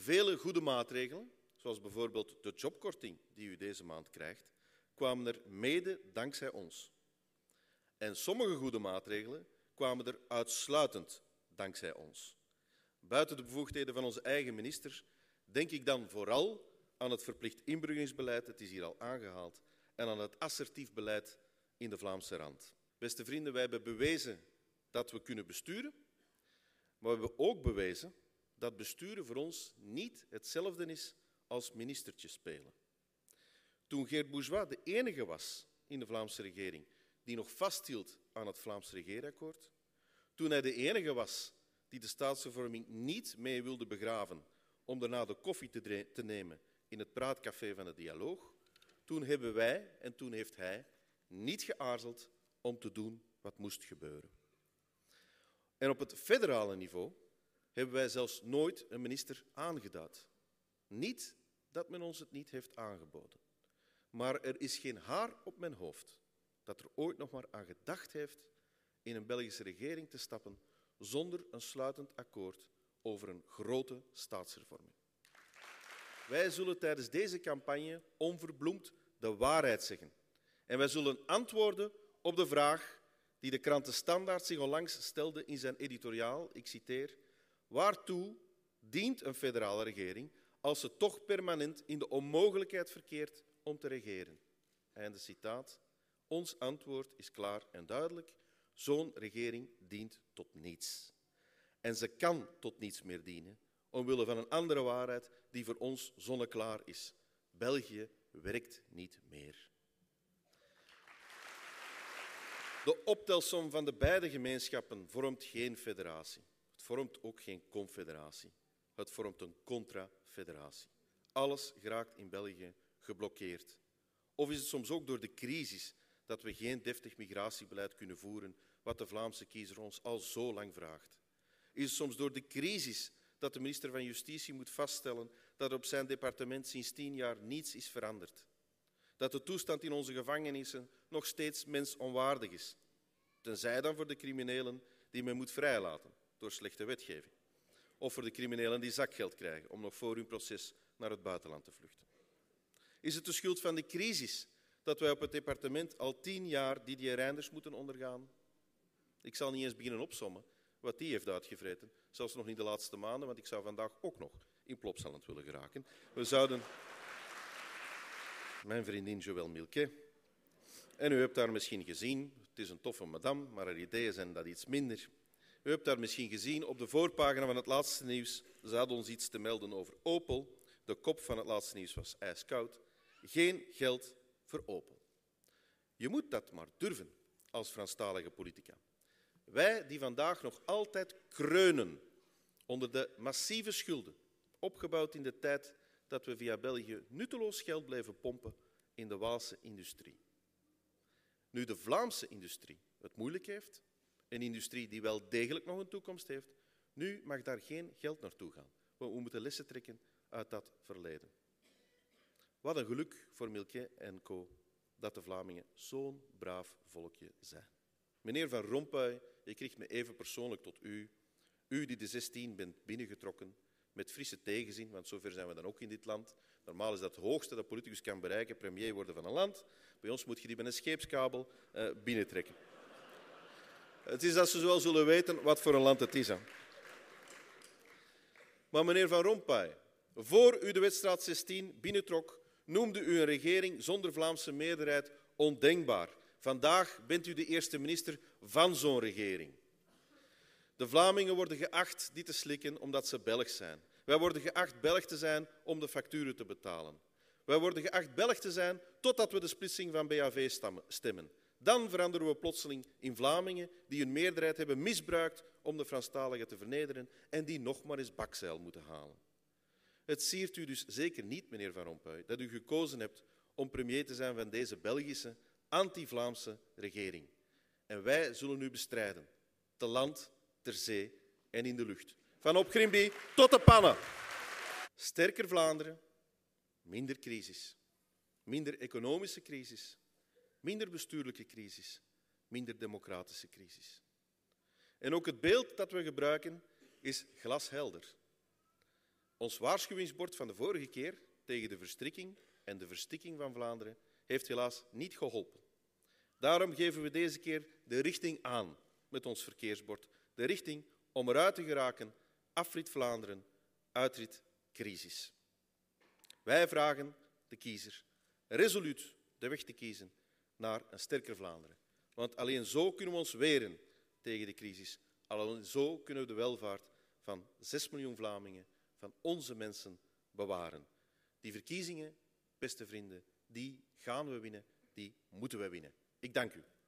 Vele goede maatregelen, zoals bijvoorbeeld de jobkorting die u deze maand krijgt, kwamen er mede dankzij ons. En sommige goede maatregelen kwamen er uitsluitend dankzij ons. Buiten de bevoegdheden van onze eigen minister denk ik dan vooral aan het verplicht inburgeringsbeleid, het is hier al aangehaald, en aan het assertief beleid in de Vlaamse rand. Beste vrienden, wij hebben bewezen dat we kunnen besturen, maar we hebben ook bewezen dat besturen voor ons niet hetzelfde is als ministertje spelen. Toen Geert Bourgeois de enige was in de Vlaamse regering die nog vasthield aan het Vlaams regeerakkoord, toen hij de enige was die de staatshervorming niet mee wilde begraven om daarna de koffie te nemen in het praatcafé van de dialoog, toen hebben wij en toen heeft hij niet geaarzeld om te doen wat moest gebeuren. En op het federale niveau hebben wij zelfs nooit een minister aangeduid. Niet dat men ons het niet heeft aangeboden. Maar er is geen haar op mijn hoofd dat er ooit nog maar aan gedacht heeft in een Belgische regering te stappen zonder een sluitend akkoord over een grote staatshervorming. Wij zullen tijdens deze campagne onverbloemd de waarheid zeggen. En wij zullen antwoorden op de vraag die de krant De Standaard zich onlangs stelde in zijn editoriaal, ik citeer, waartoe dient een federale regering als ze toch permanent in de onmogelijkheid verkeert om te regeren? Einde citaat. Ons antwoord is klaar en duidelijk. Zo'n regering dient tot niets. En ze kan tot niets meer dienen, omwille van een andere waarheid die voor ons zonneklaar is. België werkt niet meer. De optelsom van de beide gemeenschappen vormt geen federatie. Het vormt ook geen confederatie. Het vormt een contrafederatie. Alles geraakt in België geblokkeerd. Of is het soms ook door de crisis dat we geen deftig migratiebeleid kunnen voeren, wat de Vlaamse kiezer ons al zo lang vraagt? Is het soms door de crisis dat de minister van Justitie moet vaststellen dat er op zijn departement sinds 10 jaar niets is veranderd? Dat de toestand in onze gevangenissen nog steeds mensonwaardig is, tenzij dan voor de criminelen die men moet vrijlaten door slechte wetgeving, of voor de criminelen die zakgeld krijgen om nog voor hun proces naar het buitenland te vluchten. Is het de schuld van de crisis dat wij op het departement al 10 jaar Didier Reynders moeten ondergaan? Ik zal niet eens beginnen opsommen wat die heeft uitgevreten, zelfs nog niet de laatste maanden, want ik zou vandaag ook nog in Plopsaland willen geraken. We zouden... Mijn vriendin Joëlle Milquet. En u hebt haar misschien gezien, het is een toffe madame, maar haar ideeën zijn dat iets minder. U hebt haar misschien gezien op de voorpagina van het laatste nieuws. Ze had ons iets te melden over Opel. De kop van het laatste nieuws was ijskoud. Geen geld voor Opel. Je moet dat maar durven als Franstalige politica. Wij die vandaag nog altijd kreunen onder de massieve schulden, opgebouwd in de tijd dat we via België nutteloos geld blijven pompen in de Waalse industrie. Nu de Vlaamse industrie het moeilijk heeft, een industrie die wel degelijk nog een toekomst heeft, nu mag daar geen geld naartoe gaan. We moeten lessen trekken uit dat verleden. Wat een geluk voor Milquet en co. dat de Vlamingen zo'n braaf volkje zijn. Meneer Van Rompuy, ik richt me even persoonlijk tot u. U die de 16 bent binnengetrokken met frisse tegenzin, want zover zijn we dan ook in dit land. Normaal is dat het hoogste dat politicus kan bereiken, premier worden van een land. Bij ons moet je die met een scheepskabel binnentrekken. Het is dat ze wel zullen weten wat voor een land het is. Hè. Maar meneer Van Rompuy, voor u de Wetstraat 16 binnentrok, noemde u een regering zonder Vlaamse meerderheid ondenkbaar. Vandaag bent u de eerste minister van zo'n regering. De Vlamingen worden geacht dit te slikken omdat ze Belg zijn. Wij worden geacht Belg te zijn om de facturen te betalen. Wij worden geacht Belg te zijn totdat we de splitsing van BHV stemmen. Dan veranderen we plotseling in Vlamingen die hun meerderheid hebben misbruikt om de Franstaligen te vernederen en die nog maar eens bakzeil moeten halen. Het siert u dus zeker niet, meneer Van Rompuy, dat u gekozen hebt om premier te zijn van deze Belgische, anti-Vlaamse regering. En wij zullen u bestrijden, te land, ter zee en in de lucht. Van op Grimby tot de pannen. Sterker Vlaanderen, minder crisis. Minder economische crisis, minder bestuurlijke crisis, minder democratische crisis. En ook het beeld dat we gebruiken is glashelder. Ons waarschuwingsbord van de vorige keer tegen de verstrikking en de verstikking van Vlaanderen heeft helaas niet geholpen. Daarom geven we deze keer de richting aan met ons verkeersbord. De richting om eruit te geraken. Afrit Vlaanderen, uitrit crisis. Wij vragen de kiezer resoluut de weg te kiezen naar een sterker Vlaanderen. Want alleen zo kunnen we ons weren tegen de crisis. Alleen zo kunnen we de welvaart van 6 miljoen Vlamingen, van onze mensen, bewaren. Die verkiezingen, beste vrienden, die gaan we winnen, die moeten we winnen. Ik dank u.